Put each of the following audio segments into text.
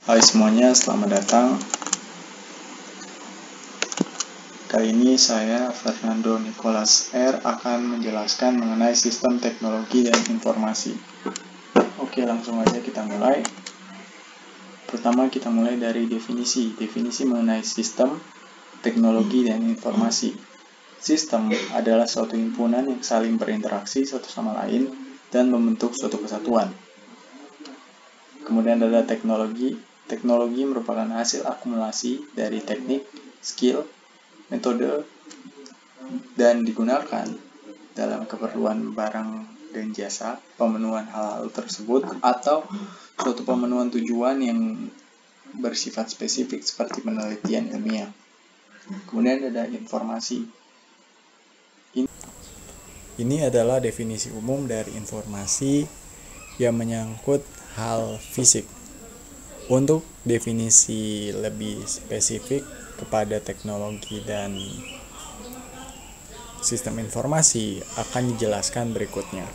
Hai semuanya, selamat datang. Kali ini saya, Fernando Nicholas R. akan menjelaskan mengenai sistem teknologi dan informasi. Oke, langsung aja kita mulai. Pertama kita mulai dari definisi. Definisi mengenai sistem, teknologi, dan informasi. Sistem adalah suatu himpunan yang saling berinteraksi satu sama lain dan membentuk suatu kesatuan. Kemudian ada teknologi. Teknologi merupakan hasil akumulasi dari teknik, skill, metode, dan digunakan dalam keperluan barang dan jasa, pemenuhan hal-hal tersebut, atau suatu pemenuhan tujuan yang bersifat spesifik seperti penelitian ilmiah. Kemudian ada informasi. Ini adalah definisi umum dari informasi yang menyangkut hal fisik. Untuk definisi lebih spesifik kepada teknologi dan sistem informasi akan dijelaskan berikutnya.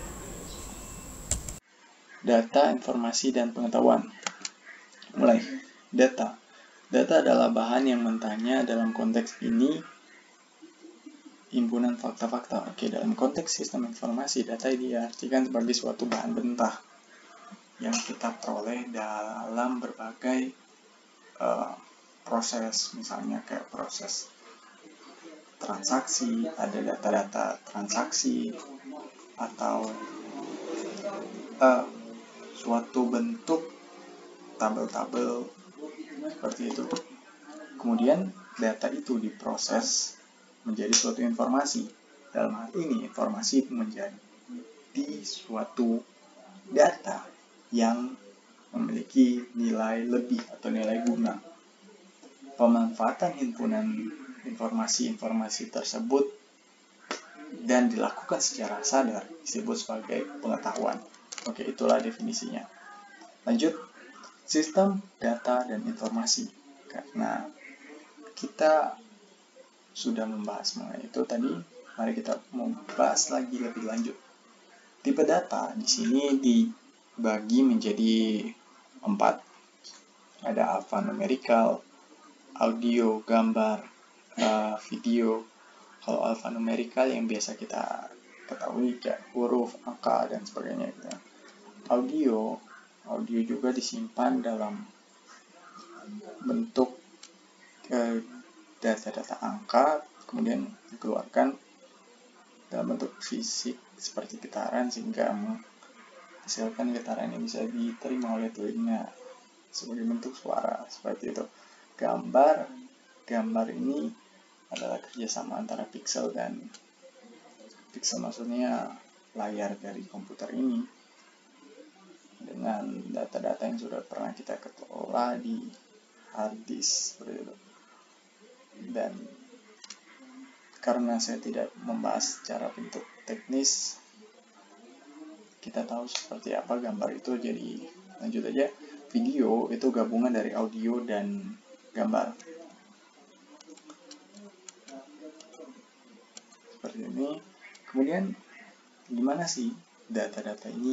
Data, informasi, dan pengetahuan. Mulai. Data. Data adalah bahan yang mentahnya, dalam konteks ini himpunan fakta-fakta. Oke, dalam konteks sistem informasi, data diartikan sebagai suatu bahan mentah yang kita peroleh dalam berbagai proses, misalnya kayak proses transaksi, ada data-data transaksi, atau suatu bentuk tabel-tabel seperti itu. Kemudian data itu diproses menjadi suatu informasi. Dalam hal ini informasi menjadi suatu data yang memiliki nilai lebih atau nilai guna. Pemanfaatan himpunan informasi-informasi tersebut dan dilakukan secara sadar disebut sebagai pengetahuan. Oke, itulah definisinya. Lanjut, sistem data dan informasi. Karena kita sudah membahas mengenai itu tadi, mari kita membahas lagi lebih lanjut. Tipe data di sini dibagi menjadi 4. Ada alphanumerical, audio, gambar, video. Kalau alphanumerical yang biasa kita ketahui kayak huruf, angka, dan sebagainya. Audio juga disimpan dalam bentuk data-data angka, kemudian dikeluarkan dalam bentuk fisik seperti getaran sehingga menghasilkan getaran yang bisa diterima oleh telinga sebagai bentuk suara, seperti itu. Gambar ini adalah kerjasama antara piksel dan piksel, maksudnya layar dari komputer ini, dengan data-data yang sudah pernah kita kelola di hard disk, seperti itu. Dan karena saya tidak membahas secara bentuk teknis, kita tahu seperti apa gambar itu, jadi lanjut aja. Video itu gabungan dari audio dan gambar, seperti ini. Kemudian gimana sih data-data ini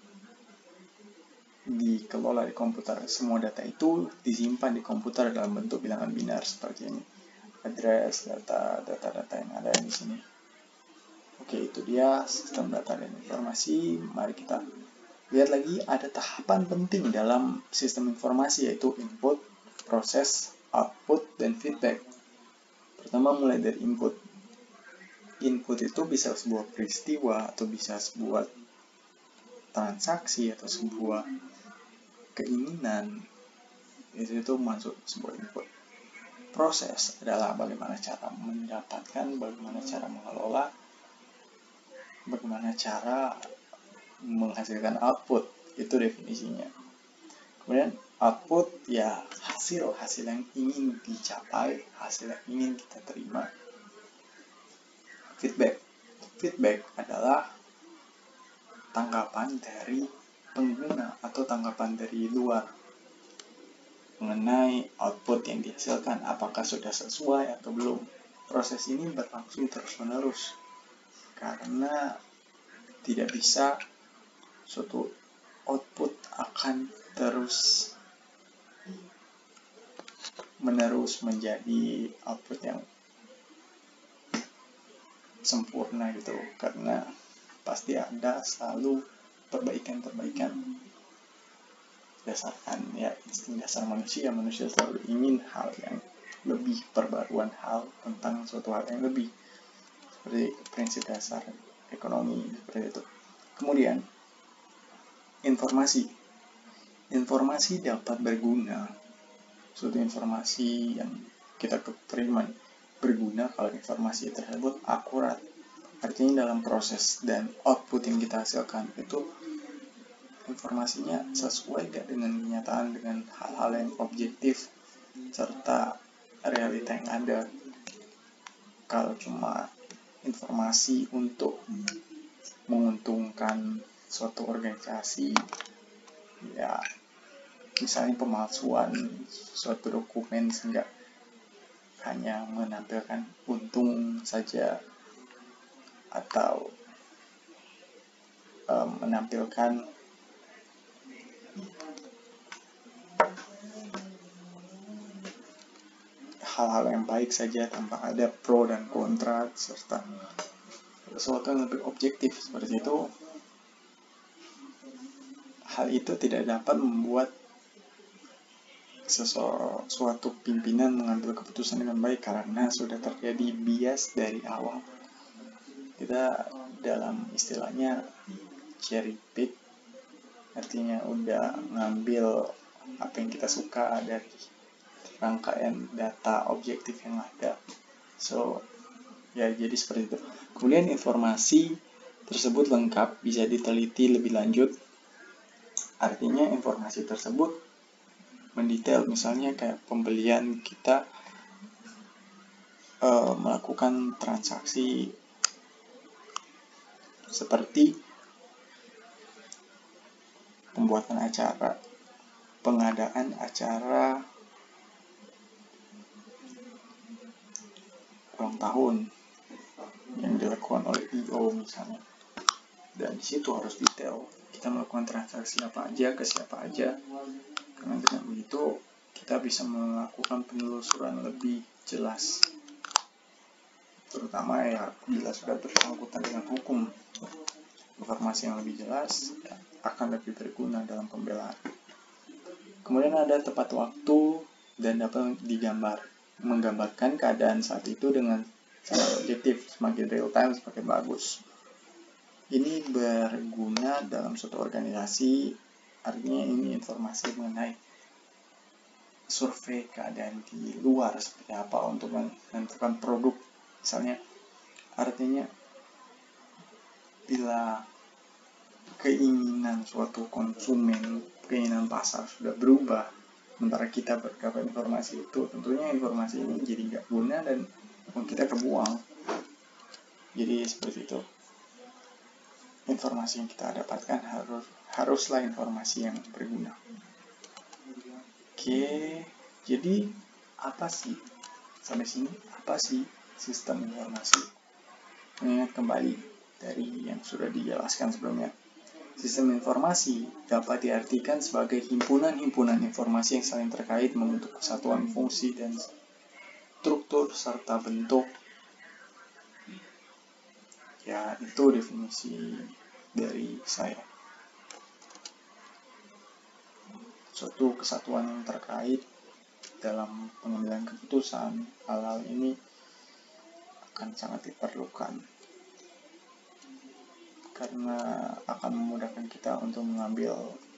dikelola di komputer? Semua data itu disimpan di komputer dalam bentuk bilangan binar seperti ini. Address, data-data yang ada di sini. Oke, itu dia sistem data dan informasi. Mari kita lihat lagi, ada tahapan penting dalam sistem informasi, yaitu input, proses, output, dan feedback. Pertama, mulai dari input. Input itu bisa sebuah peristiwa, atau bisa sebuah transaksi, atau sebuah keinginan. Itu masuk sebuah input. Proses adalah bagaimana cara mendapatkan, bagaimana cara mengelola, bagaimana cara menghasilkan output. Itu definisinya. Kemudian output ya hasil yang ingin dicapai, hasil yang ingin kita terima. Feedback adalah tanggapan dari pengguna atau tanggapan dari luar mengenai output yang dihasilkan, apakah sudah sesuai atau belum. Proses ini berlangsung terus-menerus karena tidak bisa suatu output akan terus menerus menjadi output yang sempurna gitu, karena pasti ada selalu perbaikan berdasarkan ya insting dasar manusia selalu ingin hal yang lebih, perbaruan hal tentang suatu hal yang lebih, seperti prinsip dasar ekonomi seperti itu. Kemudian informasi dapat berguna, suatu informasi yang kita terima berguna kalau informasi tersebut akurat. Artinya dalam proses dan output yang kita hasilkan itu informasinya sesuai gak dengan kenyataan, dengan hal-hal yang objektif serta realita yang ada. Kalau cuma informasi untuk menguntungkan suatu organisasi, ya misalnya pemalsuan suatu dokumen sehingga hanya menampilkan untung saja, atau menampilkan hal-hal yang baik saja tanpa ada pro dan kontra, serta sesuatu yang lebih objektif seperti itu, hal itu tidak dapat membuat suatu pimpinan mengambil keputusan dengan baik karena sudah terjadi bias dari awal. Kita dalam istilahnya cherry pick, artinya udah ngambil apa yang kita suka dari rangkaian data objektif yang ada. So ya jadi seperti itu. Kemudian informasi tersebut lengkap, bisa diteliti lebih lanjut. Artinya informasi tersebut mendetail, misalnya kayak pembelian kita melakukan transaksi seperti pembuatan acara, pengadaan acara ulang tahun yang dilakukan oleh IO misalnya, dan di situ harus detail kita melakukan transaksi apa aja ke siapa aja, karena dengan begitu kita bisa melakukan penelusuran lebih jelas, terutama ya bila sudah bersangkutan dengan hukum. Informasi yang lebih jelas ya, akan lebih berguna dalam pembelaan. Kemudian ada tepat waktu dan dapat menggambarkan keadaan saat itu dengan sangat objektif, semakin real time semakin bagus. Ini berguna dalam suatu organisasi, artinya ini informasi mengenai survei keadaan di luar seperti apa untuk menentukan produk misalnya. Artinya bila keinginan suatu konsumen, keinginan pasar sudah berubah, sementara kita berdapat informasi itu, tentunya informasi ini jadi gak guna dan kita kebuang. Jadi seperti itu. Informasi yang kita dapatkan haruslah informasi yang berguna. Oke, jadi apa sih sampai sini? Apa sih sistem informasi? Mengingat kembali dari yang sudah dijelaskan sebelumnya. Sistem informasi dapat diartikan sebagai himpunan-himpunan informasi yang saling terkait membentuk kesatuan fungsi dan struktur serta bentuk. Ya, itu definisi dari saya. Suatu kesatuan yang terkait dalam pengambilan keputusan, hal-hal ini akan sangat diperlukan karena akan memudahkan kita untuk mengambil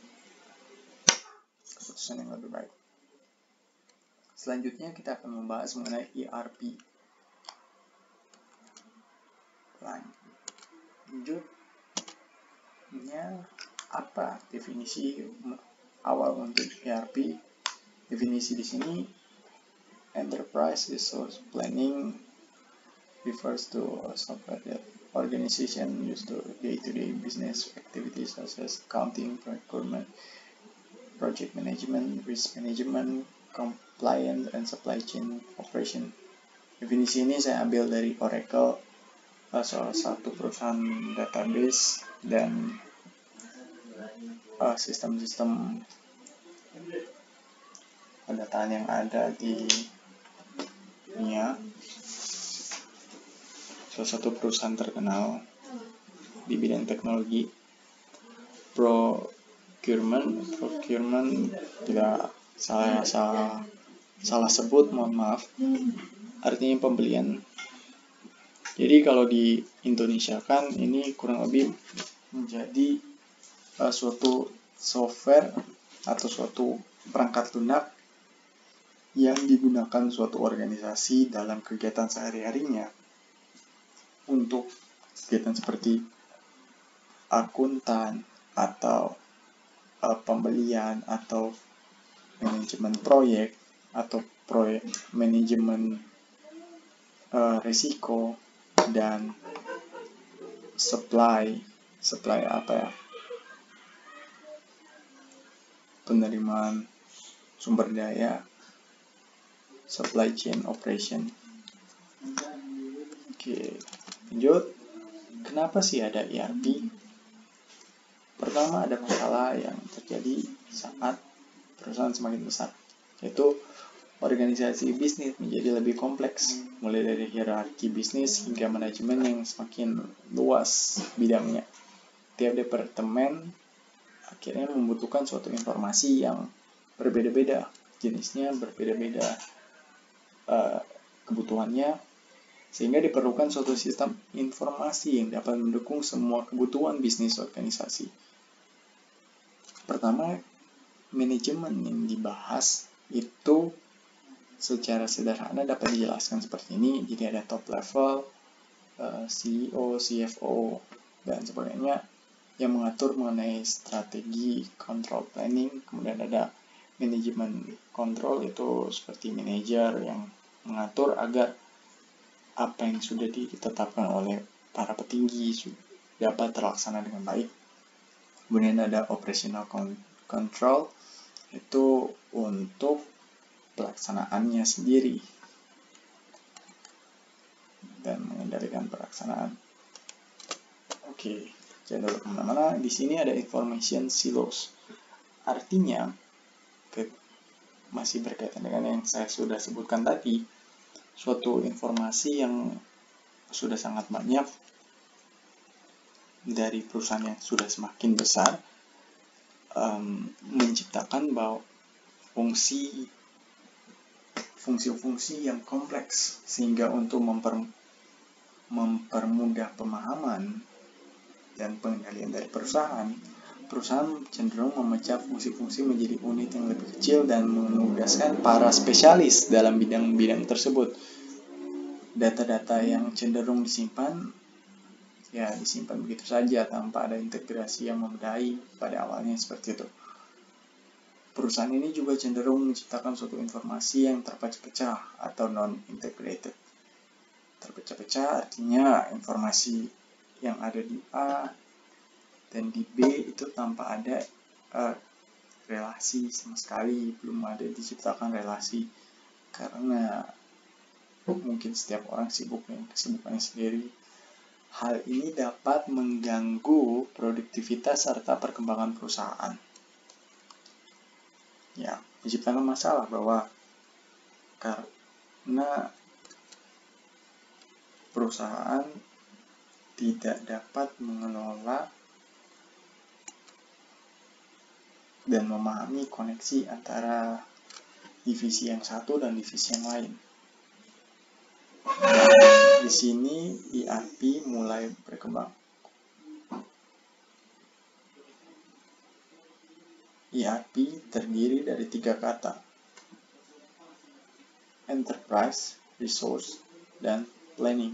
keputusan yang lebih baik. Selanjutnya kita akan membahas mengenai ERP. Lanjutnya, apa definisi awal untuk ERP? Definisi di sini, enterprise resource planning refers to a software that organization use to day-to-day business activities such as accounting, procurement, project management, risk management, compliance, and supply chain operation. Definisi ini saya ambil dari Oracle, salah satu perusahaan database dan sistem-sistem pendataan yang ada di dunia. Salah satu perusahaan terkenal di bidang teknologi. Procurement tidak salah sebut, mohon maaf, artinya pembelian. Jadi kalau di Indonesia kan ini kurang lebih menjadi suatu software atau suatu perangkat lunak yang digunakan suatu organisasi dalam kegiatan sehari-harinya untuk kegiatan seperti akuntan atau pembelian atau manajemen proyek atau manajemen risiko dan supply apa ya, penerimaan sumber daya, supply chain operation. Oke, lanjut. Kenapa sih ada ERP? Pertama, ada masalah yang terjadi saat perusahaan semakin besar, yaitu organisasi bisnis menjadi lebih kompleks, mulai dari hierarki bisnis hingga manajemen yang semakin luas bidangnya. Tiap departemen akhirnya membutuhkan suatu informasi yang berbeda-beda, jenisnya berbeda-beda, kebutuhannya, sehingga diperlukan suatu sistem informasi yang dapat mendukung semua kebutuhan bisnis organisasi. Pertama, manajemen yang dibahas itu secara sederhana dapat dijelaskan seperti ini. Jadi ada top level, CEO, CFO, dan sebagainya yang mengatur mengenai strategi control planning. Kemudian ada manajemen control, itu seperti manajer yang mengatur agar apa yang sudah ditetapkan oleh para petinggi dapat terlaksana dengan baik. Kemudian ada operational control, itu untuk pelaksanaannya sendiri dan mengendalikan pelaksanaan. Oke, jangan lupa kemana-mana. Di sini ada information silos, artinya masih berkaitan dengan yang saya sudah sebutkan tadi, suatu informasi yang sudah sangat banyak dari perusahaan yang sudah semakin besar, menciptakan bahwa fungsi-fungsi yang kompleks, sehingga untuk mempermudah pemahaman dan pengendalian dari perusahaan cenderung memecah fungsi-fungsi menjadi unit yang lebih kecil dan menugaskan para spesialis dalam bidang-bidang tersebut. Data-data yang cenderung disimpan begitu saja tanpa ada integrasi yang memadai pada awalnya, seperti itu. Perusahaan ini juga cenderung menciptakan suatu informasi yang terpecah-pecah atau non-integrated. Terpecah-pecah artinya informasi yang ada di A dan di B itu tanpa ada relasi sama sekali, belum ada diciptakan relasi, karena mungkin setiap orang sibuk dengan kesibukannya sendiri. Hal ini dapat mengganggu produktivitas serta perkembangan perusahaan. Ya, menciptakan masalah bahwa karena perusahaan tidak dapat mengelola dan memahami koneksi antara divisi yang satu dan divisi yang lain. Dan di sini ERP mulai berkembang. ERP terdiri dari 3 kata: enterprise, resource, dan planning.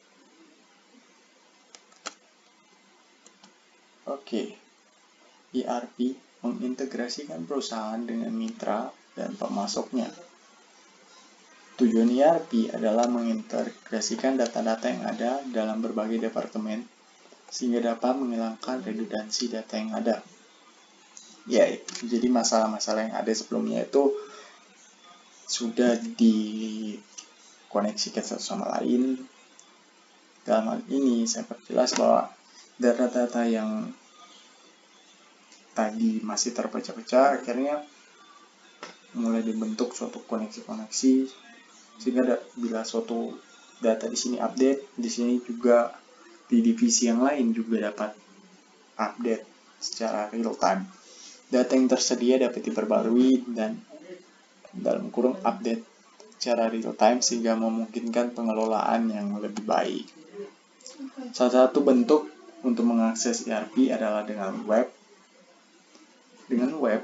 Oke, ERP mengintegrasikan perusahaan dengan mitra dan pemasoknya. Tujuan ERP adalah mengintegrasikan data-data yang ada dalam berbagai departemen sehingga dapat menghilangkan redundansi data yang ada. Ya, jadi masalah-masalah yang ada sebelumnya itu sudah dikoneksikan satu sama lain. Dalam hal ini saya perjelas bahwa data-data yang tadi masih terpecah-pecah akhirnya mulai dibentuk suatu koneksi-koneksi sehingga bila suatu data di sini update, di sini juga di divisi yang lain juga dapat update secara real time. Data yang tersedia dapat diperbarui dan dalam kurung update secara real time sehingga memungkinkan pengelolaan yang lebih baik. Salah satu bentuk untuk mengakses ERP adalah dengan web. Dengan web,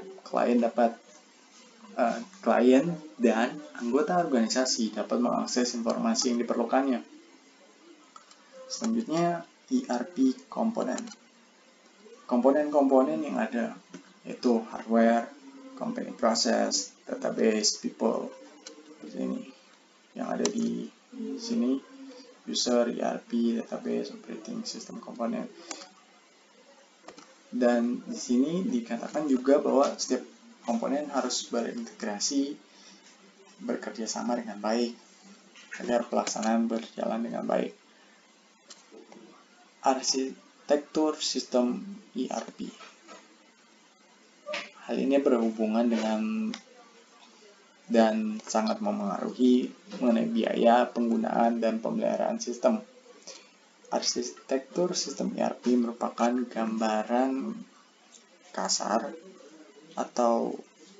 klien dan anggota organisasi dapat mengakses informasi yang diperlukannya. Selanjutnya, ERP komponen. Komponen-komponen yang ada yaitu hardware, company process, database, people. Seperti ini. Yang ada di sini, user, ERP, database, operating system komponen. Dan di sini dikatakan juga bahwa setiap komponen harus berintegrasi, bekerja sama dengan baik agar pelaksanaan berjalan dengan baik. Arsitektur sistem ERP. Hal ini berhubungan dengan dan sangat memengaruhi mengenai biaya, penggunaan, dan pemeliharaan sistem. Arsitektur sistem ERP merupakan gambaran kasar atau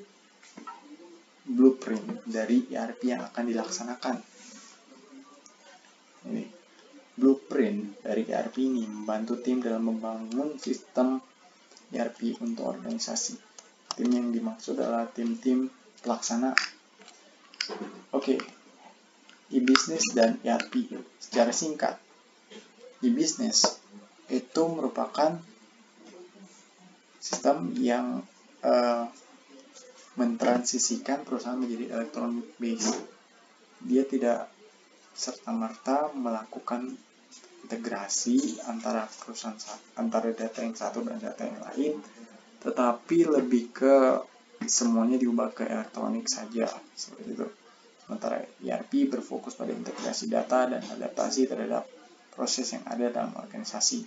blueprint dari ERP yang akan dilaksanakan. Ini blueprint dari ERP ini membantu tim dalam membangun sistem ERP untuk organisasi. Tim yang dimaksud adalah tim-tim pelaksana. Oke, e-business dan ERP secara singkat. E-business itu merupakan sistem yang mentransisikan perusahaan menjadi electronic based. Dia tidak serta-merta melakukan integrasi antara data yang satu dan data yang lain, tetapi lebih ke semuanya diubah ke elektronik saja, seperti itu. Sementara ERP berfokus pada integrasi data dan adaptasi terhadap proses yang ada dalam organisasi.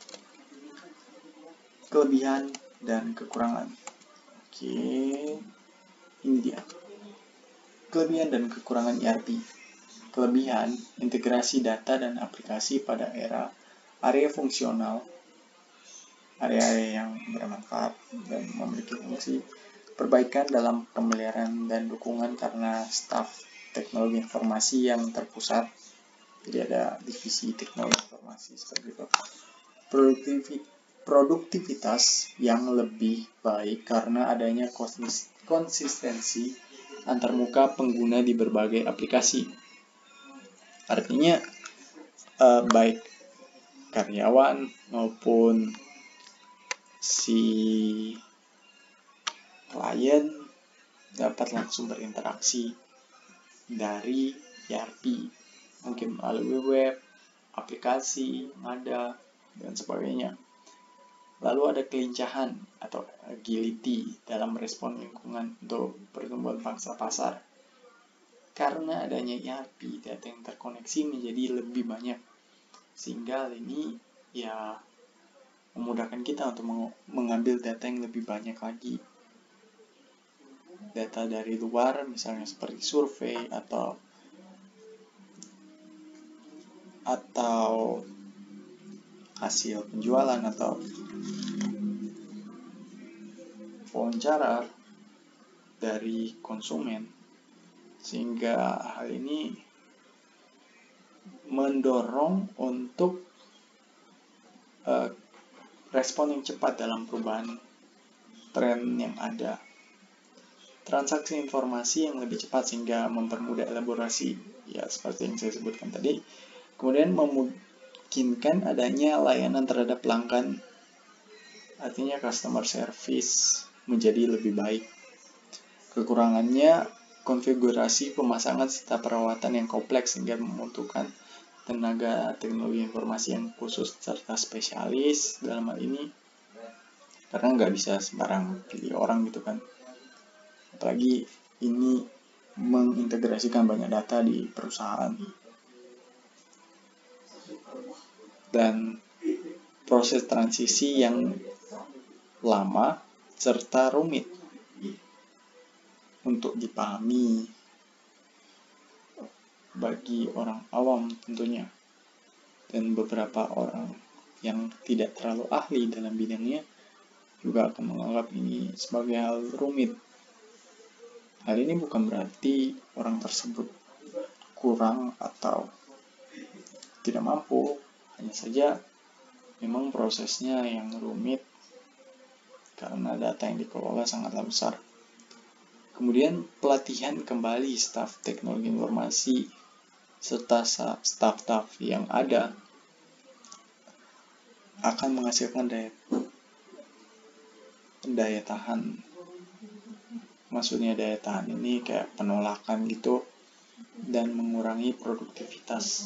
Kelebihan dan kekurangan. Oke, ini dia. Kelebihan dan kekurangan ERP. Kelebihan, integrasi data dan aplikasi pada area fungsional, area-area yang bermanfaat dan memiliki fungsi. Perbaikan dalam pemeliharaan dan dukungan karena staf teknologi informasi yang terpusat. Jadi ada divisi teknologi informasi seperti itu. Produktivitas yang lebih baik karena adanya konsistensi antarmuka pengguna di berbagai aplikasi. Artinya baik karyawan maupun si klien dapat langsung berinteraksi dari ERP, mungkin melalui web, aplikasi, nada, dan sebagainya. Lalu ada kelincahan atau agility dalam respon lingkungan untuk pertumbuhan pangsa pasar. Karena adanya ERP, data yang terkoneksi menjadi lebih banyak. Sehingga hal ini memudahkan kita untuk mengambil data yang lebih banyak lagi. Data dari luar, misalnya seperti survei atau hasil penjualan atau wawancara dari konsumen, sehingga hal ini mendorong untuk respon yang cepat dalam perubahan tren yang ada. Transaksi informasi yang lebih cepat sehingga mempermudah elaborasi, seperti yang saya sebutkan tadi. Kemudian memungkinkan adanya layanan terhadap pelanggan, artinya customer service menjadi lebih baik. Kekurangannya, konfigurasi pemasangan serta perawatan yang kompleks sehingga membutuhkan tenaga teknologi informasi yang khusus serta spesialis dalam hal ini, karena nggak bisa sembarang pilih orang gitu kan. Apalagi ini mengintegrasikan banyak data di perusahaan. Dan proses transisi yang lama serta rumit. untuk dipahami bagi orang awam tentunya, dan beberapa orang yang tidak terlalu ahli dalam bidangnya juga akan menganggap ini sebagai hal rumit. Hal ini bukan berarti orang tersebut kurang atau tidak mampu, hanya saja memang prosesnya yang rumit karena data yang dikelola sangatlah besar. Kemudian pelatihan kembali staf teknologi informasi serta staf-staf yang ada akan menghasilkan daya tahan. Maksudnya daya tahan ini kayak penolakan gitu, dan mengurangi produktivitas.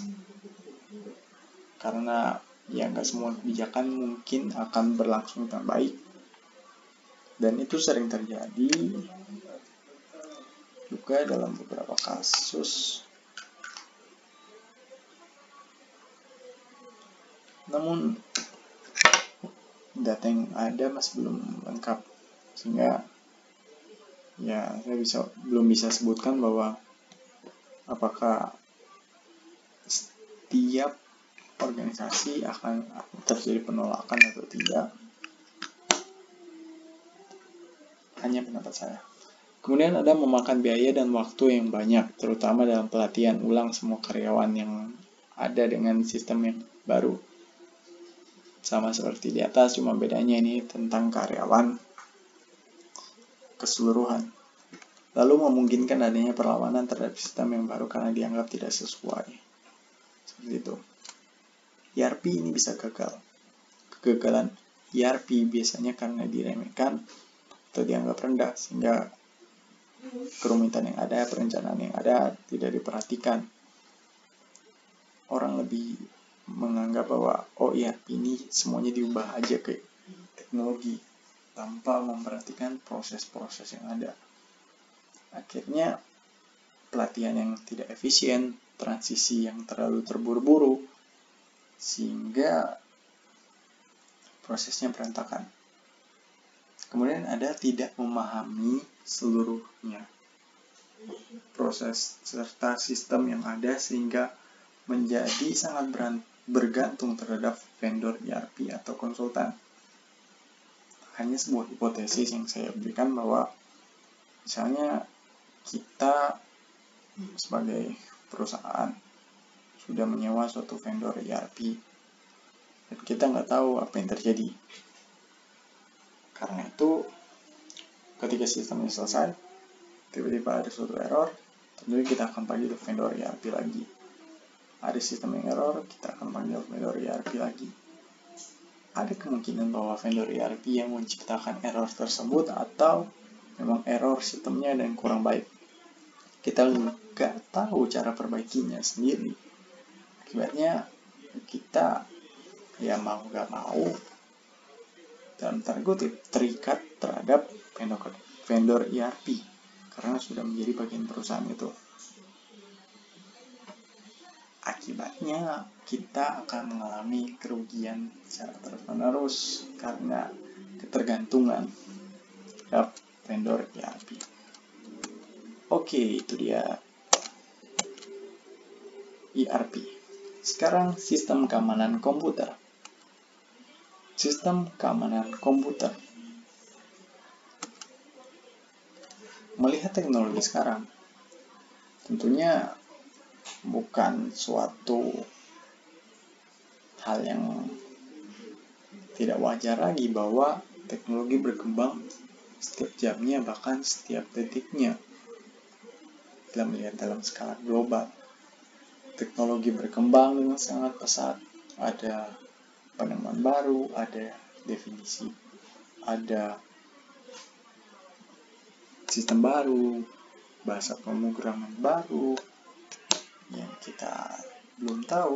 Karena ya nggak semua kebijakan mungkin akan berlangsung dengan baik, dan itu sering terjadi juga dalam beberapa kasus. Namun data yang ada masih belum lengkap, sehingga ya saya belum bisa sebutkan bahwa apakah setiap organisasi akan terjadi penolakan atau tidak. Hanya pendapat saya. Kemudian ada memakan biaya dan waktu yang banyak, terutama dalam pelatihan ulang semua karyawan yang ada dengan sistem yang baru. Sama seperti di atas, cuma bedanya ini tentang karyawan keseluruhan. Lalu memungkinkan adanya perlawanan terhadap sistem yang baru karena dianggap tidak sesuai. Seperti itu. ERP ini bisa gagal. Kegagalan ERP biasanya karena diremehkan atau dianggap rendah, sehingga kerumitan yang ada, perencanaan yang ada tidak diperhatikan. Orang lebih menganggap bahwa ERP ini semuanya diubah aja ke teknologi tanpa memperhatikan proses-proses yang ada. Akhirnya pelatihan yang tidak efisien, transisi yang terlalu terburu-buru, sehingga prosesnya berantakan. Kemudian ada tidak memahami seluruhnya proses serta sistem yang ada, sehingga menjadi sangat bergantung terhadap vendor ERP atau konsultan. Hanya sebuah hipotesis yang saya berikan bahwa misalnya kita sebagai perusahaan sudah menyewa suatu vendor ERP dan kita nggak tahu apa yang terjadi. Karena itu, ketika sistemnya selesai, tiba-tiba ada suatu error, tentunya kita akan panggil vendor ERP lagi. Ada sistem yang error, kita akan panggil vendor ERP lagi. Ada kemungkinan bahwa vendor ERP yang menciptakan error tersebut atau memang error sistemnya dan kurang baik. Kita nggak tahu cara perbaikinya sendiri. Akibatnya kita ya mau nggak mau dalam tanda kutip terikat terhadap vendor ERP karena sudah menjadi bagian perusahaan itu. Akibatnya kita akan mengalami kerugian secara terus-menerus karena ketergantungan terhadap vendor ERP. Oke, itu dia ERP. Sekarang sistem keamanan komputer. Sistem keamanan komputer. Melihat teknologi sekarang, tentunya bukan suatu hal yang tidak wajar lagi bahwa teknologi berkembang setiap jamnya, bahkan setiap detiknya. Kita melihat dalam skala global, teknologi berkembang dengan sangat pesat. Ada penemuan baru, ada definisi, ada sistem baru, bahasa pemrograman baru yang kita belum tahu.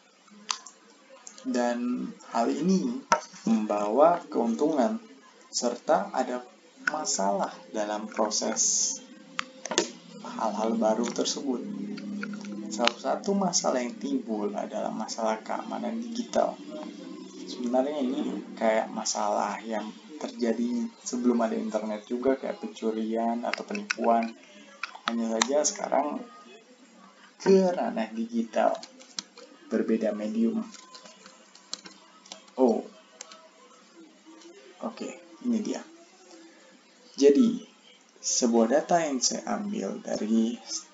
Dan hal ini membawa keuntungan serta ada masalah dalam proses hal-hal baru tersebut. Salah satu masalah yang timbul adalah masalah keamanan digital. Sebenarnya ini kayak masalah yang terjadi sebelum ada internet juga, kayak pencurian atau penipuan. Hanya saja sekarang ke ranah digital, berbeda medium. Oh, oke, ini dia. Jadi, sebuah data yang saya ambil dari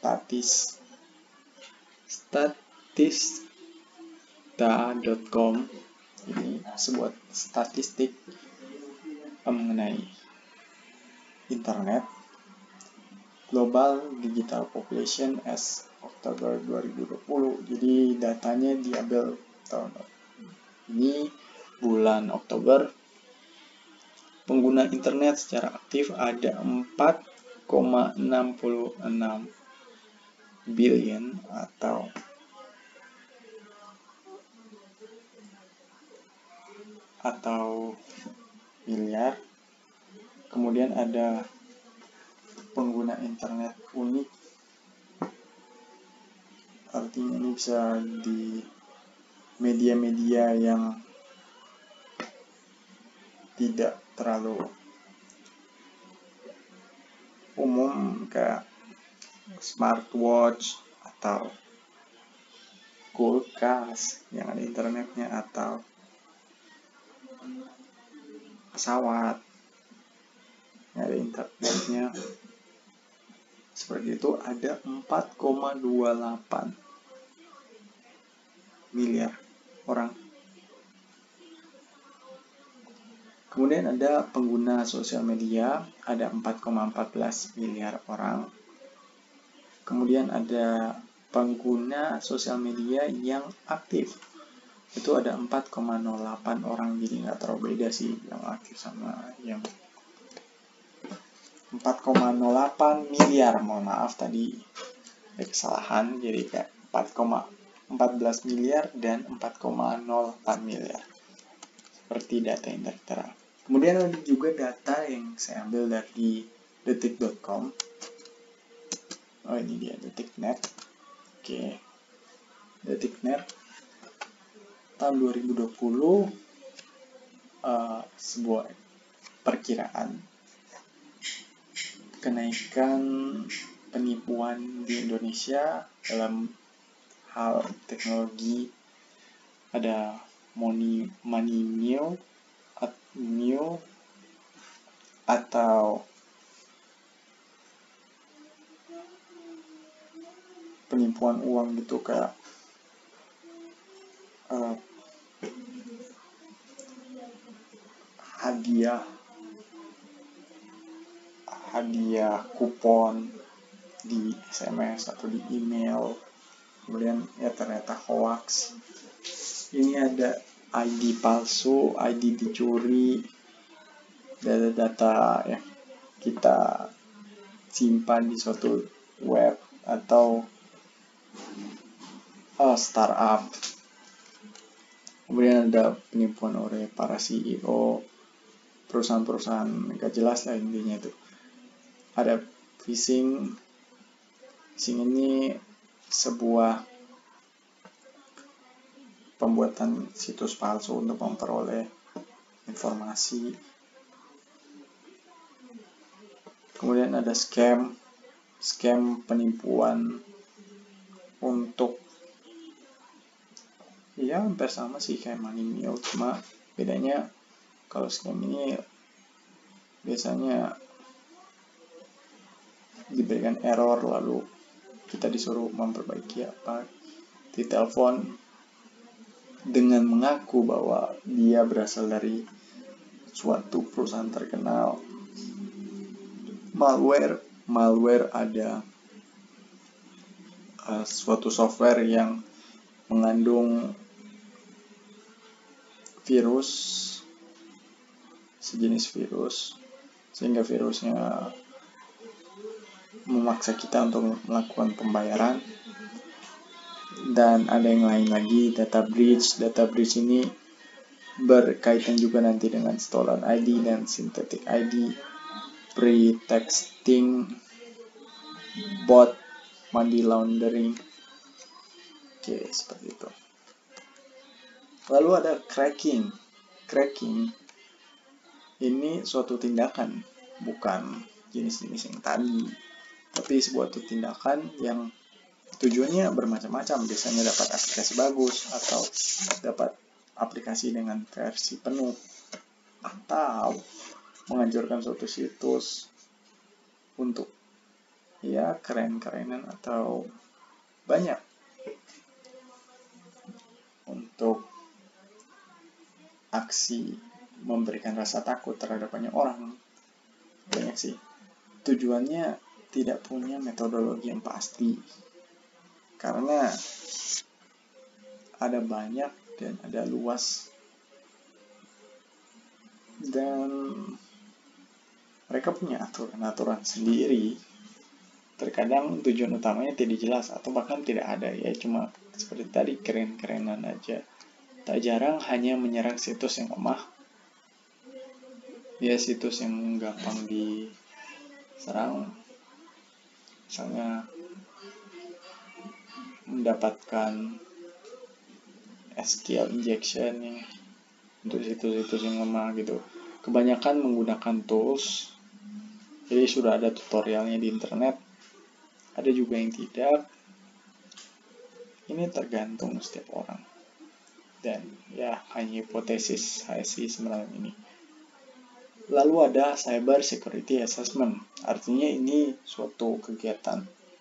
statista.com, ini sebuah statistik mengenai internet, Global Digital Population as Oktober 2020. Jadi datanya diambil tahun ini, bulan Oktober. Pengguna internet secara aktif ada 4,66 billion atau miliar. Kemudian ada pengguna internet unik, artinya ini bisa di media-media yang tidak terlalu umum, kayak smartwatch atau kulkas yang ada internetnya, atau pesawat yang ada internetnya. Seperti itu, ada 4,28 miliar orang. Kemudian ada pengguna sosial media, ada 4,14 miliar orang. Kemudian ada pengguna sosial media yang aktif, itu ada 4,08 orang, jadi nggak terlalu beda sih yang aktif sama yang 4,08 miliar, mohon maaf tadi ada kesalahan, jadi kayak 4,14 miliar dan 4,08 miliar, seperti data yang tertera. Kemudian ada juga data yang saya ambil dari detik.com. Oh, ini dia detiknet. Oke. Detiknet tahun 2020, sebuah perkiraan kenaikan penipuan di Indonesia dalam hal teknologi. Ada money mule atau penipuan uang gitu, kayak hadiah kupon di SMS atau di email, kemudian ya ternyata hoax. Ini ada ID palsu, ID dicuri, data-data yang kita simpan di suatu web atau startup. Kemudian ada penipuan oleh para CEO perusahaan-perusahaan gak jelas lah, intinya itu. Ada phishing ini sebuah pembuatan situs palsu untuk memperoleh informasi. Kemudian ada scam penipuan untuk ya hampir sama sih kayak money mule, cuma bedanya kalau scam ini biasanya diberikan error lalu kita disuruh memperbaiki apa, ditelepon dengan mengaku bahwa dia berasal dari suatu perusahaan terkenal. Malware ada suatu software yang mengandung virus, sejenis virus, sehingga virusnya memaksa kita untuk melakukan pembayaran. Dan ada yang lain lagi, data breach ini berkaitan juga nanti dengan stolen ID dan synthetic ID, pretexting, bot, money laundering. Oke, seperti itu. Lalu ada cracking ini suatu tindakan, bukan jenis-jenis yang tadi, tapi sebuah tindakan yang tujuannya bermacam-macam. Biasanya dapat aplikasi bagus atau dapat aplikasi dengan versi penuh, atau menghancurkan suatu situs untuk ya keren-kerenan atau banyak untuk aksi memberikan rasa takut terhadap banyak orang. Banyak sih. Tujuannya tidak punya metodologi yang pasti, karena ada banyak dan ada luas, dan mereka punya aturan-aturan sendiri. Terkadang tujuan utamanya tidak jelas atau bahkan tidak ada, ya cuma seperti tadi, keren-kerenan aja. Tak jarang hanya menyerang situs yang lemah, ya situs yang gampang diserang, misalnya mendapatkan SQL injection nih untuk situs-situs yang lemah gitu. Kebanyakan menggunakan tools, jadi sudah ada tutorialnya di internet. Ada juga yang tidak. Ini tergantung setiap orang. Dan ya hanya hipotesis saya sih sebenarnya ini. Lalu ada Cyber Security Assessment. Artinya ini suatu kegiatan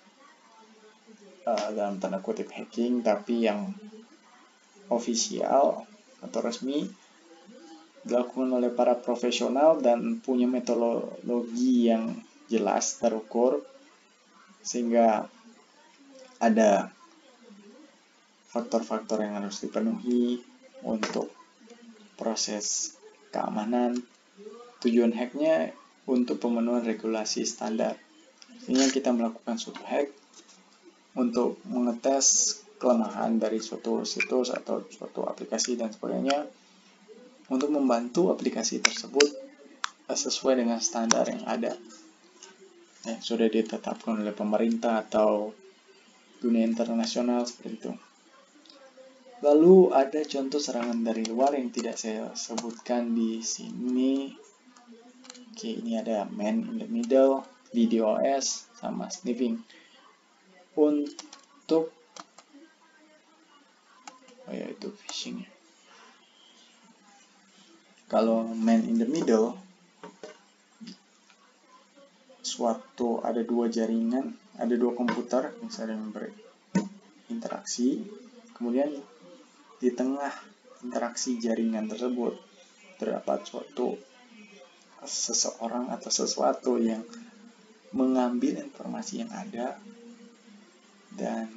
dalam tanda kutip hacking, tapi yang ofisial atau resmi, dilakukan oleh para profesional dan punya metodologi yang jelas, terukur, sehingga ada faktor-faktor yang harus dipenuhi untuk proses keamanan. Tujuan hacknya untuk pemenuhan regulasi standar. Ini kita melakukan suatu hack untuk mengetes kelemahan dari suatu situs atau suatu aplikasi dan sebagainya, untuk membantu aplikasi tersebut sesuai dengan standar yang ada, yang sudah ditetapkan oleh pemerintah atau dunia internasional seperti itu. Lalu ada contoh serangan dari luar yang tidak saya sebutkan di sini. Oke, ini ada man in the middle, DDoS, sama sniffing. Untuk itu phishing. Kalau man in the middle, suatu ada dua jaringan, ada dua komputer yang saling berinteraksi, kemudian di tengah interaksi jaringan tersebut terdapat suatu seseorang atau sesuatu yang mengambil informasi yang ada dan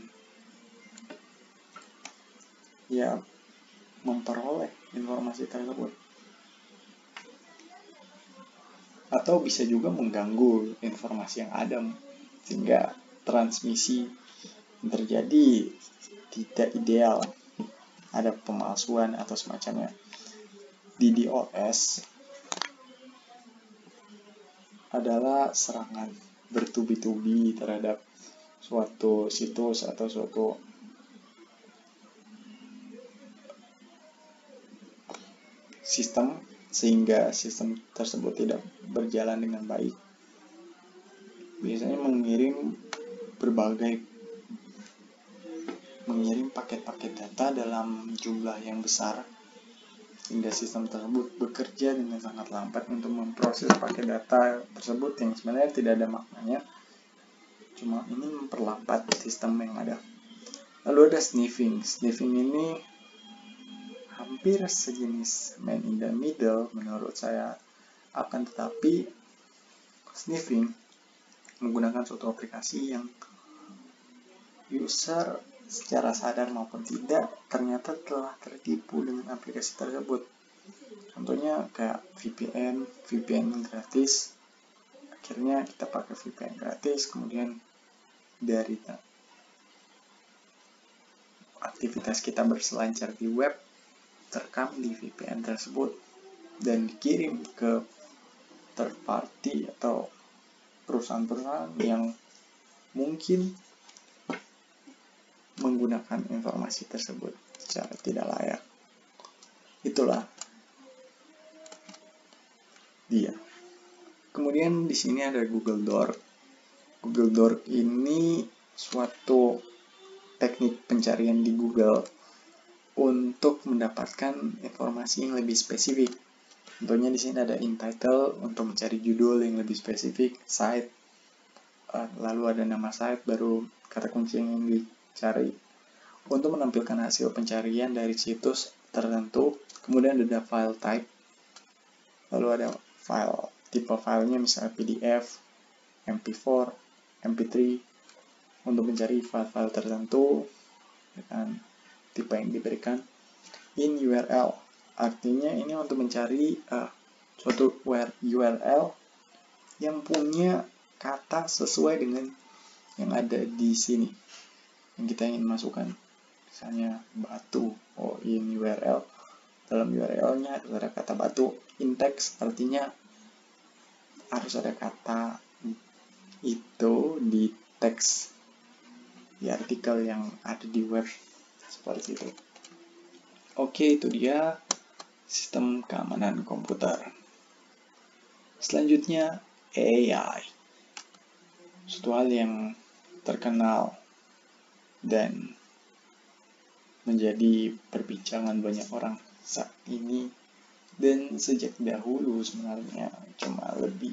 ya memperoleh informasi tersebut, atau bisa juga mengganggu informasi yang ada sehingga transmisi terjadi tidak ideal, ada pemalsuan atau semacamnya. DDoS adalah serangan bertubi-tubi terhadap suatu situs atau suatu sistem, sehingga sistem tersebut tidak berjalan dengan baik. Biasanya mengirim paket-paket data dalam jumlah yang besar, sehingga sistem tersebut bekerja dengan sangat lambat untuk memproses paket data tersebut yang sebenarnya tidak ada maknanya, cuma ini memperlambat sistem yang ada. Lalu ada sniffing. Sniffing ini hampir sejenis man in the middle menurut saya, akan tetapi sniffing menggunakan suatu aplikasi yang user secara sadar maupun tidak ternyata telah tertipu dengan aplikasi tersebut. Contohnya kayak VPN gratis. Akhirnya kita pakai VPN gratis, kemudian dari aktivitas kita berselancar di web terekam di VPN tersebut dan dikirim ke third party atau perusahaan-perusahaan yang mungkin menggunakan informasi tersebut secara tidak layak. Itulah dia. Kemudian di sini ada Google Dork. Google Dork ini suatu teknik pencarian di Google untuk mendapatkan informasi yang lebih spesifik. Contohnya di sini ada in title untuk mencari judul yang lebih spesifik, site, lalu ada nama site, baru kata kunci yang ingin dicari. Untuk menampilkan hasil pencarian dari situs tertentu, kemudian ada file type, lalu ada file, tipe filenya misalnya PDF, MP4, MP3, untuk mencari file-file tertentu dengan tipe yang diberikan. In URL, artinya ini untuk mencari suatu URL yang punya kata sesuai dengan yang ada di sini yang kita ingin masukkan. Misalnya batu, in URL, dalam URL-nya ada kata batu. In text artinya harus ada kata itu di teks, di artikel yang ada di web, seperti itu. Oke, itu dia sistem keamanan komputer. Selanjutnya AI, suatu hal yang terkenal dan menjadi perbincangan banyak orang saat ini dan sejak dahulu sebenarnya, cuma lebih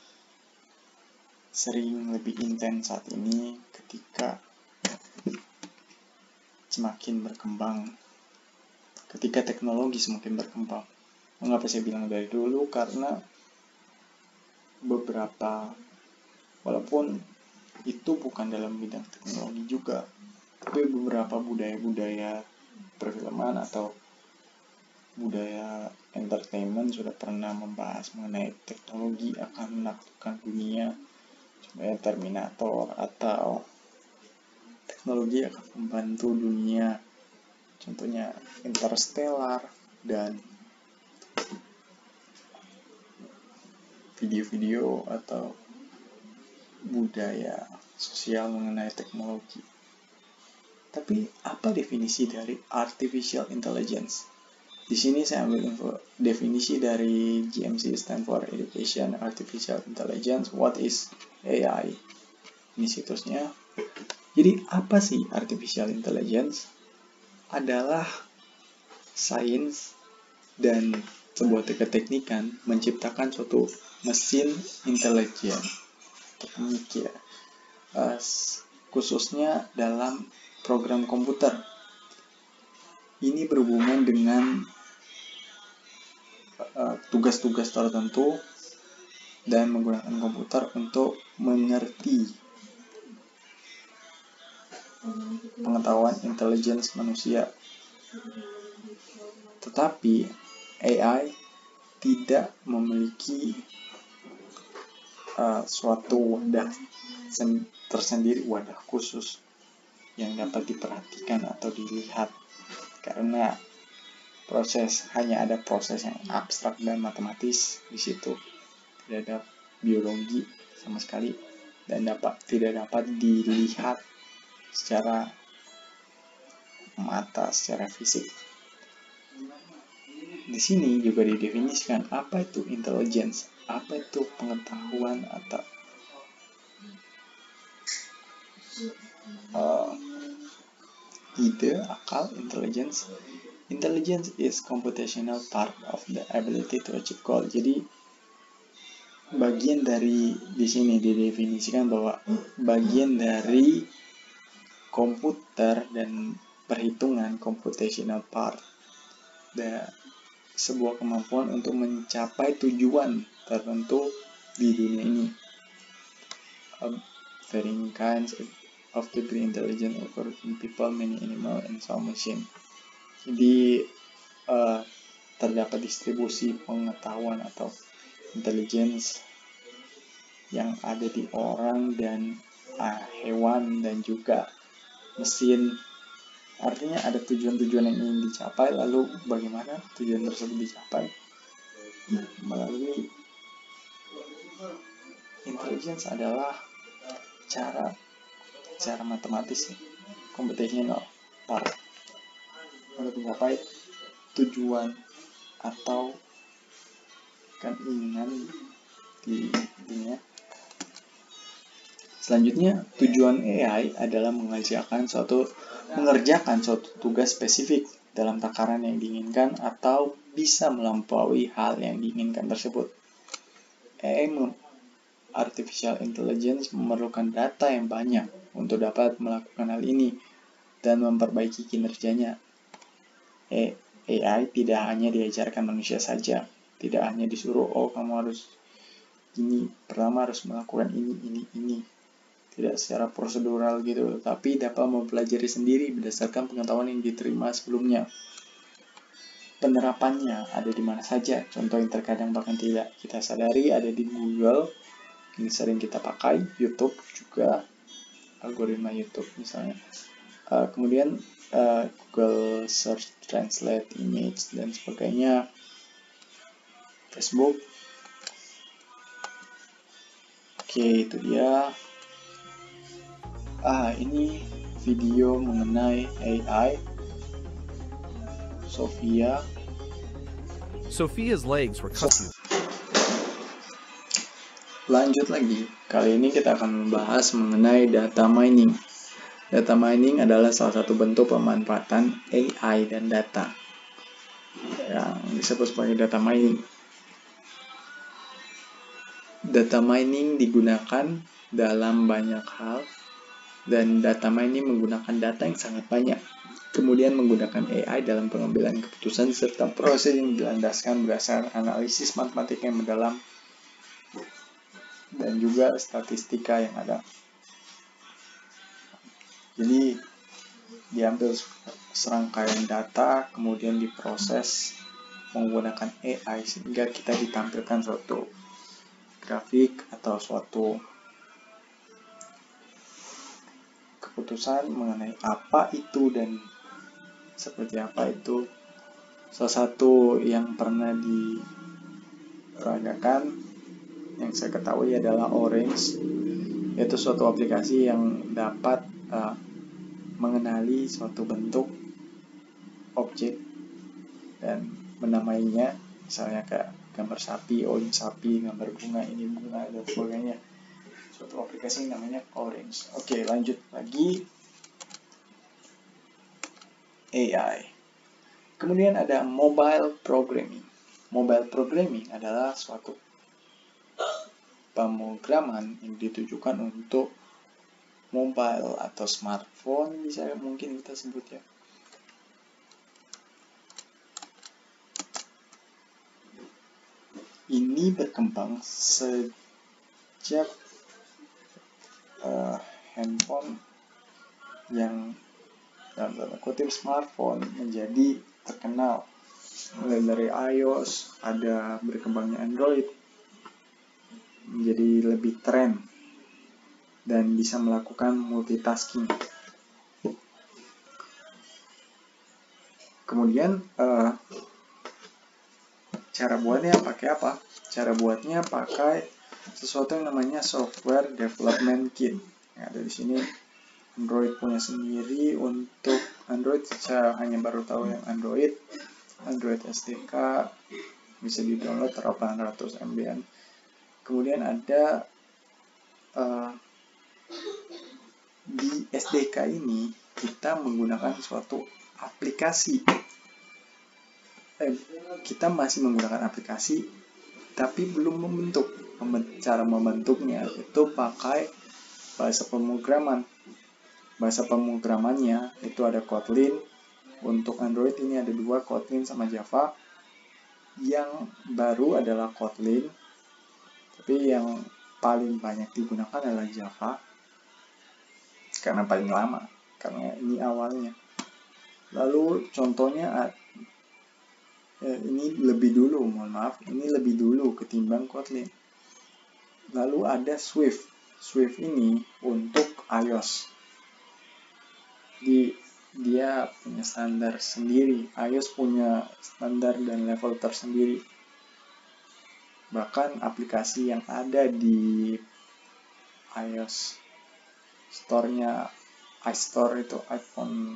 sering, lebih intens saat ini ketika semakin berkembang, ketika teknologi semakin berkembang. Mengapa saya bilang dari dulu? Karena beberapa, walaupun itu bukan dalam bidang teknologi juga, tapi beberapa budaya-budaya perfilman atau budaya entertainment sudah pernah membahas mengenai teknologi akan menaklukkan dunia, seperti Terminator, atau teknologi akan membantu dunia, contohnya Interstellar, dan video-video atau budaya sosial mengenai teknologi. Tapi apa definisi dari artificial intelligence? Di sini saya ambil definisi dari GMC, Stanford Education Artificial Intelligence. What is AI? Ini situsnya. Jadi apa sih artificial intelligence? Adalah sains dan sebuah keteknikan menciptakan suatu mesin intelijen, teknik ya, khususnya dalam program komputer. Ini berhubungan dengan tugas-tugas tertentu dan menggunakan komputer untuk mengerti pengetahuan intelijen manusia. Tetapi AI tidak memiliki suatu wadah tersendiri, wadah khusus yang dapat diperhatikan atau dilihat, karena hanya ada proses yang abstrak dan matematis di situ, tidak ada biologi sama sekali dan tidak dapat dilihat secara mata, secara fisik. Di sini juga didefinisikan apa itu intelligence, apa itu pengetahuan atau ide, akal, intelligence. Intelligence is computational part of the ability to achieve goal. Jadi bagian dari di sini didefinisikan bahwa bagian dari komputer dan perhitungan, computational part, sebuah kemampuan untuk mencapai tujuan tertentu di dunia ini. Varying kinds of degree intelligence occur in people, many animals, and some machines. Jadi terdapat distribusi pengetahuan atau intelligence yang ada di orang dan hewan dan juga mesin. Artinya ada tujuan-tujuan yang ingin dicapai, lalu bagaimana tujuan tersebut dicapai? Melalui intelligence adalah cara matematis, computational part, untuk mencapai tujuan atau inginkan di dunia. Selanjutnya, tujuan AI adalah mengerjakan suatu tugas spesifik dalam takaran yang diinginkan atau bisa melampaui hal yang diinginkan tersebut. AI Artificial Intelligence memerlukan data yang banyak untuk dapat melakukan hal ini dan memperbaiki kinerjanya. AI tidak hanya diajarkan manusia saja, tidak hanya disuruh, kamu harus gini, pertama harus melakukan ini. Tidak secara prosedural gitu, tapi dapat mempelajari sendiri berdasarkan pengetahuan yang diterima sebelumnya. Penerapannya ada di mana saja, contoh yang terkadang bahkan tidak kita sadari ada di Google, ini sering kita pakai, YouTube juga, algoritma YouTube misalnya. Kemudian Google Search Translate Image dan sebagainya, Facebook. Oke, itu dia. Ini video mengenai AI. Sophia's legs were cut. Lanjut lagi. Kali ini kita akan membahas mengenai data mining. Data mining adalah salah satu bentuk pemanfaatan AI dan data yang disebut sebagai data mining. Data mining digunakan dalam banyak hal, dan data mining menggunakan data yang sangat banyak. Kemudian menggunakan AI dalam pengambilan keputusan serta proses yang dilandaskan berdasarkan analisis matematika yang mendalam dan juga statistika yang ada. Jadi diambil serangkaian data, kemudian diproses menggunakan AI sehingga kita ditampilkan suatu grafik atau suatu keputusan mengenai apa itu dan seperti apa itu. Salah satu yang pernah diperagakan yang saya ketahui adalah Orange, yaitu suatu aplikasi yang dapat mengenali suatu bentuk objek dan menamainya, misalnya kayak gambar sapi, ini sapi, gambar bunga, ini bunga, dan sebagainya. Suatu aplikasi namanya Orange. Oke, lanjut lagi. AI. Kemudian ada mobile programming. Mobile programming adalah suatu pemrograman yang ditujukan untuk mobile atau smartphone, bisa mungkin kita sebut ya. Ini berkembang sejak handphone yang dalam tanda kutip smartphone menjadi terkenal. Mulai dari iOS, ada berkembangnya Android, menjadi lebih tren dan bisa melakukan multitasking. Kemudian cara buatnya pakai apa? Cara buatnya pakai sesuatu yang namanya software development kit. Nah, dari sini Android punya sendiri. Untuk Android saya hanya baru tahu yang Android SDK bisa di-download 800 MB-an. Kemudian ada di SDK ini kita menggunakan suatu aplikasi. Kita masih menggunakan aplikasi tapi belum membentuk. Cara membentuknya itu pakai bahasa pemrograman. Bahasa pemrogramannya itu ada Kotlin. Untuk Android ini ada dua, Kotlin sama Java. Yang baru adalah Kotlin, tapi yang paling banyak digunakan adalah Java karena paling lama, karena ini awalnya. Lalu contohnya ini lebih dulu ketimbang Kotlin. Lalu ada Swift. Swift ini untuk iOS. Dia punya standar sendiri. iOS punya standar dan level tersendiri. Bahkan aplikasi yang ada di iOS store-nya, iStore itu iPhone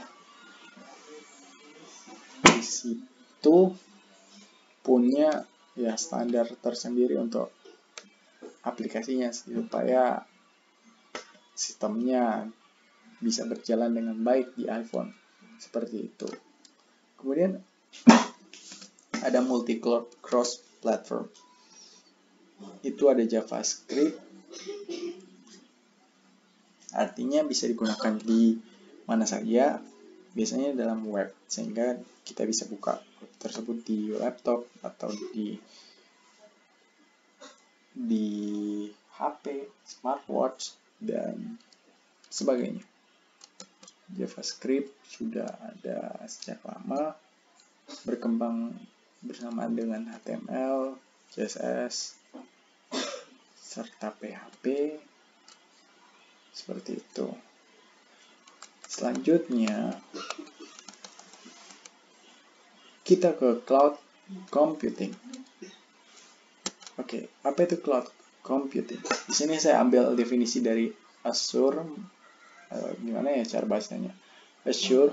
di situ punya ya standar tersendiri untuk aplikasinya supaya sistemnya bisa berjalan dengan baik di iPhone seperti itu. Kemudian ada multi cross platform. Itu ada JavaScript, artinya bisa digunakan di mana saja, biasanya dalam web, sehingga kita bisa buka web tersebut di laptop atau di HP, smartwatch, dan sebagainya. JavaScript sudah ada sejak lama, berkembang bersamaan dengan HTML, CSS, serta PHP, seperti itu. Selanjutnya, kita ke cloud computing. Oke, apa itu cloud computing? Di sini saya ambil definisi dari Azure. Gimana ya cara bahasanya? Azure,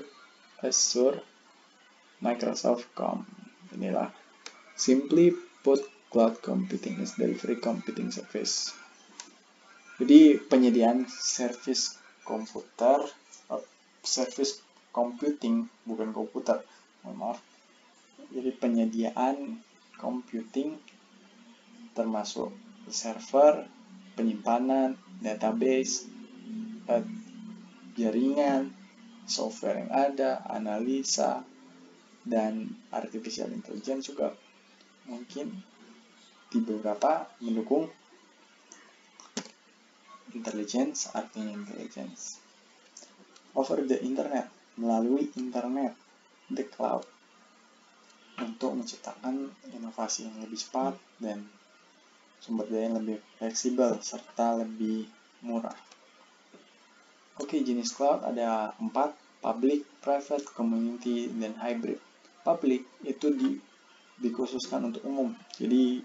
Microsoft Com. Inilah. Simply put, cloud computing is delivery computing service. Jadi penyediaan service komputer, service computing, bukan komputer, maaf. Jadi penyediaan computing termasuk server, penyimpanan, database, jaringan, software yang ada, analisa, dan artificial intelligence juga mungkin di beberapa mendukung intelligence, artinya intelligence. Over the internet, melalui internet, the cloud, untuk menciptakan inovasi yang lebih cepat dan sumber daya yang lebih fleksibel serta lebih murah. Oke, jenis cloud ada 4, public, private, community, dan hybrid. Public itu dikhususkan untuk umum, jadi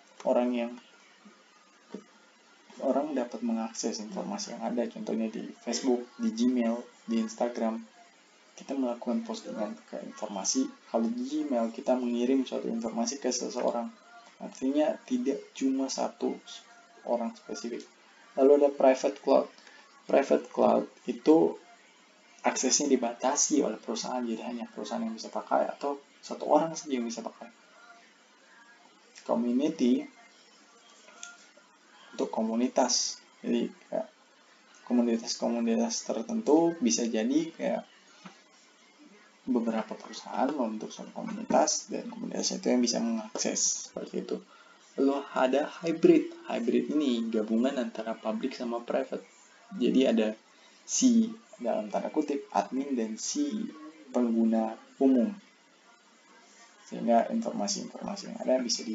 orang dapat mengakses informasi yang ada, contohnya di Facebook, di Gmail, di Instagram. Kita melakukan postingan ke informasi. Kalau di Gmail kita mengirim suatu informasi ke seseorang, artinya tidak cuma satu orang spesifik. Lalu ada private cloud. Private cloud itu aksesnya dibatasi oleh perusahaan, jadi hanya perusahaan yang bisa pakai atau satu orang saja yang bisa pakai. Community untuk komunitas, jadi kayak komunitas tertentu, bisa jadi kayak beberapa perusahaan membentuk suatu komunitas dan komunitas itu yang bisa mengakses seperti itu. Lalu ada hybrid. Hybrid ini gabungan antara public sama private. Jadi ada si dalam tanda kutip admin dan si pengguna umum, sehingga informasi-informasi yang ada bisa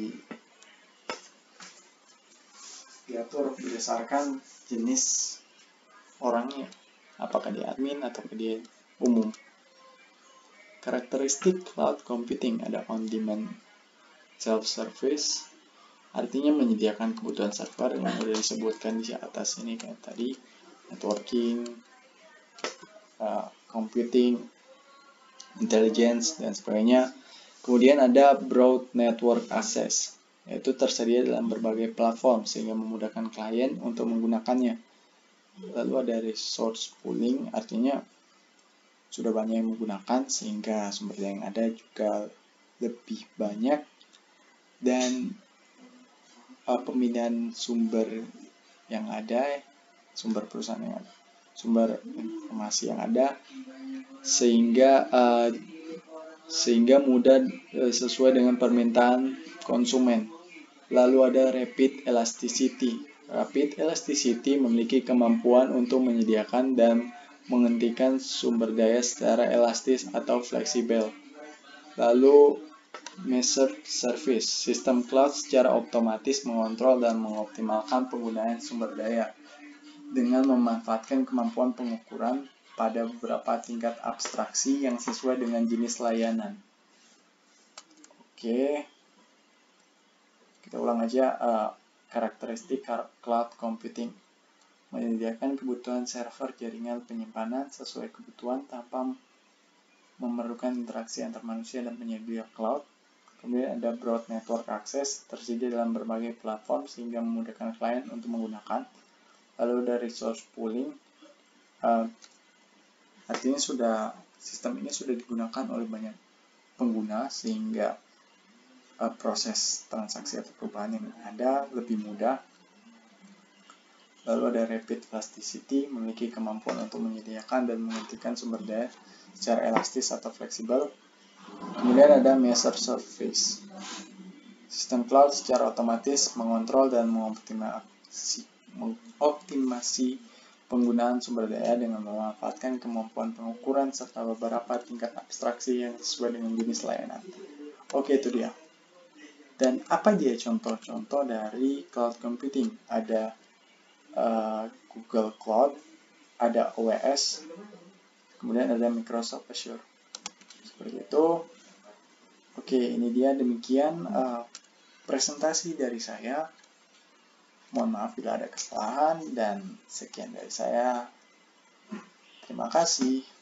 diatur berdasarkan jenis orangnya, apakah dia admin atau dia umum. Karakteristik cloud computing ada on-demand self-service, artinya menyediakan kebutuhan server yang sudah disebutkan di atas ini kayak tadi, networking, computing, intelligence, dan sebagainya. Kemudian ada broad network access, yaitu tersedia dalam berbagai platform sehingga memudahkan klien untuk menggunakannya. Lalu ada resource pooling, artinya sudah banyak yang menggunakan sehingga sumber daya yang ada juga lebih banyak, dan pemindahan sumber yang ada, sumber perusahaan yang ada, sumber informasi yang ada, sehingga mudah sesuai dengan permintaan konsumen. Lalu ada rapid elasticity. Rapid elasticity memiliki kemampuan untuk menyediakan dan menghentikan sumber daya secara elastis atau fleksibel. Lalu measured service. Sistem cloud secara otomatis mengontrol dan mengoptimalkan penggunaan sumber daya dengan memanfaatkan kemampuan pengukuran pada beberapa tingkat abstraksi yang sesuai dengan jenis layanan. Oke, kita ulang aja. Karakteristik cloud computing: menyediakan kebutuhan server, jaringan, penyimpanan sesuai kebutuhan tanpa memerlukan interaksi antar manusia dan penyedia cloud. Kemudian ada broad network access, tersedia dalam berbagai platform sehingga memudahkan klien untuk menggunakan. Lalu ada resource pooling, artinya sistem ini sudah digunakan oleh banyak pengguna sehingga proses transaksi atau perubahan yang ada lebih mudah. Lalu ada rapid elasticity, memiliki kemampuan untuk menyediakan dan menghentikan sumber daya secara elastis atau fleksibel. Kemudian ada measure surface. Sistem cloud secara otomatis mengontrol dan mengoptimasi penggunaan sumber daya dengan memanfaatkan kemampuan pengukuran serta beberapa tingkat abstraksi yang sesuai dengan jenis layanan. Oke, itu dia. Dan apa dia contoh-contoh dari cloud computing? Ada Google Cloud, ada AWS, kemudian ada Microsoft Azure. Seperti itu. Oke, ini dia demikian presentasi dari saya. Mohon maaf bila ada kesalahan dan sekian dari saya. Terima kasih.